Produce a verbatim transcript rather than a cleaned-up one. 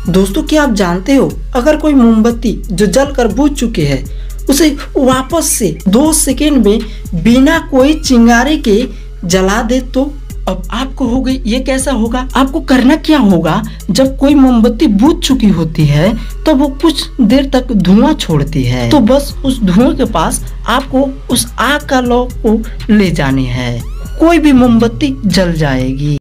दोस्तों क्या आप जानते हो, अगर कोई मोमबत्ती जो जलकर बुझ चुकी है उसे वापस से दो सेकेंड में बिना कोई चिंगारी के जला दे तो अब आपको हो गई ये कैसा होगा। आपको करना क्या होगा, जब कोई मोमबत्ती बुझ चुकी होती है तो वो कुछ देर तक धुआं छोड़ती है, तो बस उस धुआं के पास आपको उस आग का लौ को ले जानी है, कोई भी मोमबत्ती जल जाएगी।